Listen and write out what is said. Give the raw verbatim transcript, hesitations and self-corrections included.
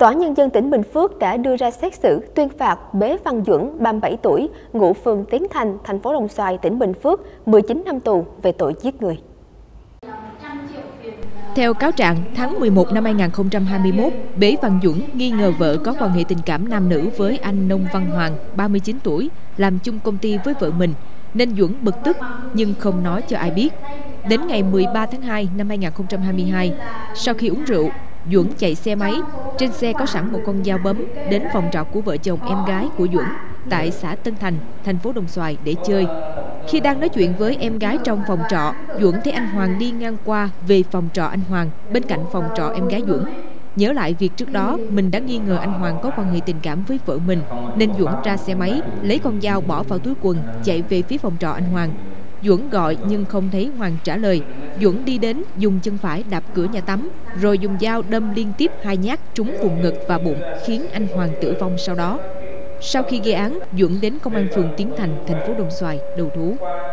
Tòa án Nhân dân tỉnh Bình Phước đã đưa ra xét xử tuyên phạt Bế Văn Duẩn, ba mươi bảy tuổi, ngụ phường Tiến Thành, thành phố Đồng Xoài, tỉnh Bình Phước, mười chín năm tù về tội giết người. Theo cáo trạng, tháng mười một năm hai nghìn không trăm hai mươi mốt, Bế Văn Duẩn nghi ngờ vợ có quan hệ tình cảm nam nữ với anh Nông Văn Hoàng, ba mươi chín tuổi, làm chung công ty với vợ mình, nên Duẩn bực tức nhưng không nói cho ai biết. Đến ngày mười ba tháng hai năm hai nghìn không trăm hai mươi hai, sau khi uống rượu, Duẩn chạy xe máy, trên xe có sẵn một con dao bấm, đến phòng trọ của vợ chồng em gái của Duẩn tại xã Tân Thành, thành phố Đồng Xoài để chơi. Khi đang nói chuyện với em gái trong phòng trọ, Duẩn thấy anh Hoàng đi ngang qua về phòng trọ anh Hoàng, bên cạnh phòng trọ em gái Duẩn. Nhớ lại việc trước đó mình đã nghi ngờ anh Hoàng có quan hệ tình cảm với vợ mình, nên Duẩn ra xe máy, lấy con dao bỏ vào túi quần, chạy về phía phòng trọ anh Hoàng. Duẩn gọi nhưng không thấy Hoàng trả lời. Duẩn đi đến dùng chân phải đạp cửa nhà tắm, rồi dùng dao đâm liên tiếp hai nhát trúng vùng ngực và bụng, khiến anh Hoàng tử vong sau đó. Sau khi gây án, Duẩn đến công an phường Tiến Thành, thành phố Đồng Xoài đầu thú.